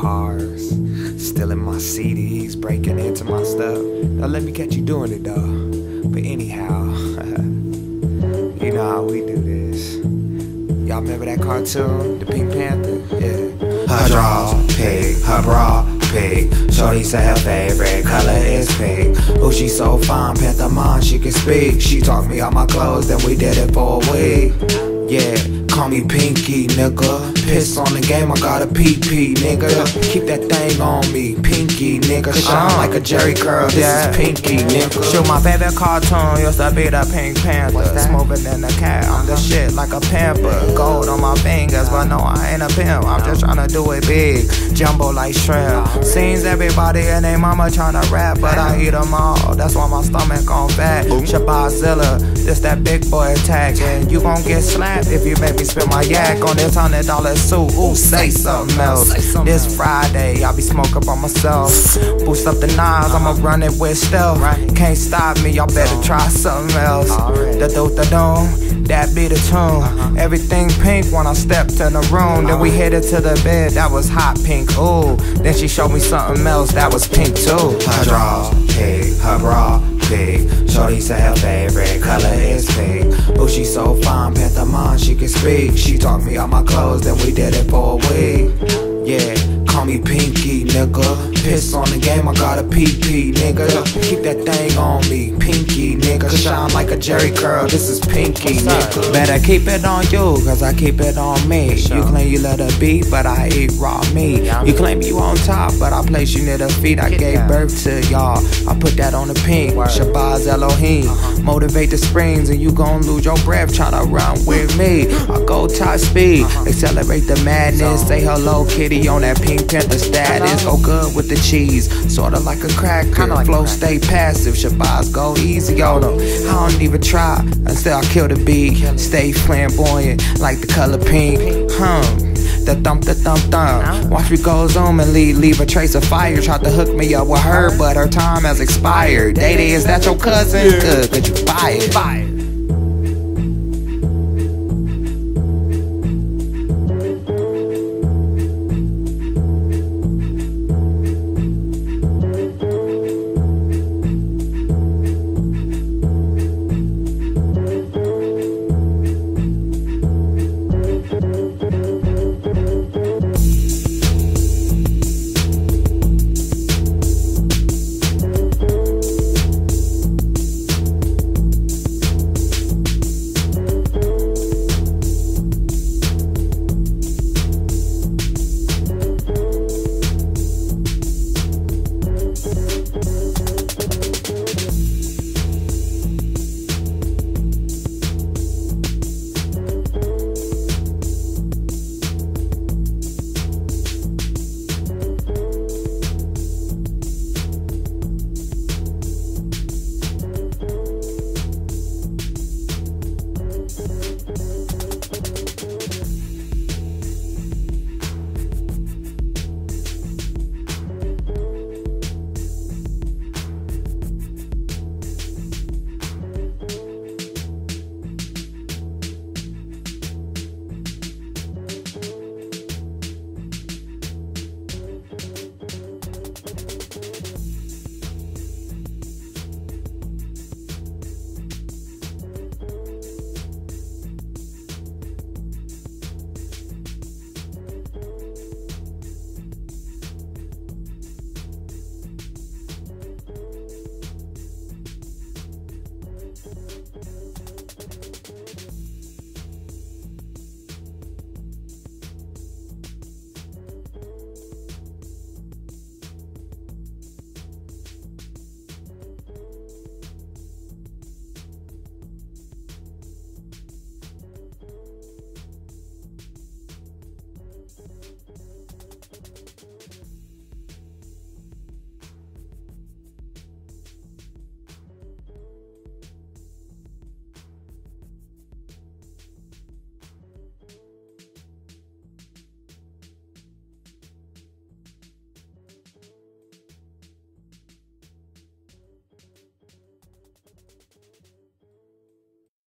cars, stealing my CDs, breaking into my stuff. Don't let me catch you doing it though. But anyhow, you know how we do this. Y'all remember that cartoon, the Pink Panther? Yeah. Her draws pink, her bra pink. Shorty said her favorite color is pink. Oh, she so fine, Panther mom, she can speak. She taught me all my clothes, then we did it for a week. Yeah, call me Pinky, nigga. Piss on the game, I got a PP, nigga. Keep that thing on me, Pinky, nigga. Shine like a Jerry curl, this is Pinky, nigga. Shoot, my favorite cartoon used to be the Pink Panther. Smoother than the cat, I'm the shit like a pamper. Gold on my fingers, but no, I ain't a pimp. I'm just tryna do it big, jumbo like shrimp. Seems everybody and they mama tryna rap, but I eat them all, that's why my stomach on fat. Shabazilla, this that big boy attack. And you gon' get slapped if you make me spend my yak on this $100 suit. Ooh, say something else. This Friday, I'll be smoking by myself. Boost up the knives, I'ma run it with stealth. Can't stop me, y'all better try something else. Da do da doom, that be the tune. Everything pink when I stepped in the room. Then we headed to the bed, that was hot pink. Ooh, then she showed me something else, that was pink too. Her draws pink, her bra pink. Shorty said her favorite color is pink. Oh, she so fine, Panther mom, she can speak. She taught me all my clothes, then we did it for a week. Yeah, call me Pinky, nigga. Piss on the game, I got a PP, nigga. Keep that thing on me, Pinky, nigga. Shine like a Jerry curl, this is Pinky, nigga. Better keep it on you, cause I keep it on me. You claim you let her be, but I eat raw meat. You claim you on top, but I place you near the feet. I gave birth to y'all, I put that on the pink. Shabazz Elohim, motivate the springs, and you gon' lose your breath tryna run with me. I go top speed, accelerate the madness. Say hello kitty on that Pink Panther status. Go good with the cheese, sorta like a cracker. Flow stay passive, Shabazz go easy on them. I don't even try, until I kill the beat. Stay flamboyant like the color pink. The thump. Watch me go zoom and leave a trace of fire. Tried to hook me up with her, but her time has expired. Day, is that your cousin? Good, you fired.